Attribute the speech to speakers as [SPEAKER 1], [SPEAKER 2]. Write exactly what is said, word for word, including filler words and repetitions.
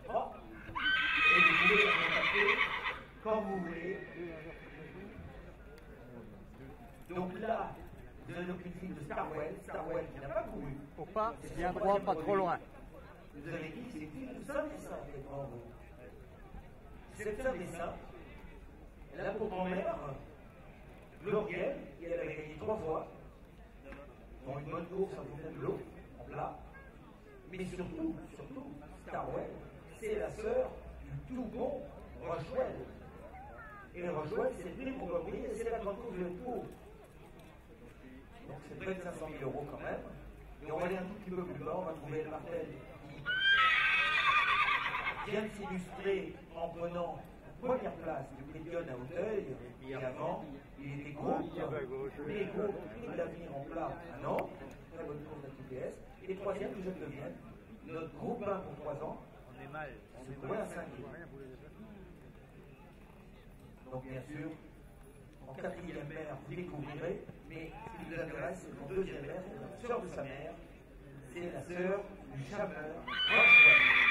[SPEAKER 1] Bon. Et vous pouvez la contacter quand vous voulez. Donc là, vous avez donc une fille de Starwell, Starwell qui n'a pas couru.
[SPEAKER 2] Au pas, bien droit, pas trop loin.
[SPEAKER 1] Vous avez dit que c'est une femme des saints qui est devant vous. Cette femme des saints, elle a pour grand-mère Glorienne, qui elle avait gagné trois fois, dans une bonne course à Fontainebleau, en plat. Mais surtout, surtout, Starwell, c'est la sœur du tout bon Rochewell. Et Rochewell, c'est le prix pour Glorienne, et c'est la grande course de l'Etour. Donc c'est près de cinq cent mille euros quand même. Et on va aller un tout petit peu plus bas, on va trouver le Martel qui vient de s'illustrer en prenant la première place du prix de Lyon à Auteuil. Et avant, il était groupe, les groupes, prix de l'avenir en plat à Nantes, très bonne course de la T P S. Et troisième, que je devienne, notre groupe un pour trois ans,
[SPEAKER 2] On est mal.
[SPEAKER 1] c'est pour un cinquième. Donc bien sûr, en quatrième mère, vous découvrirez, mais ce qui vous intéresse, c'est mon deuxième mère, c'est la sœur de sa mère, c'est la sœur du chameur Rochewell.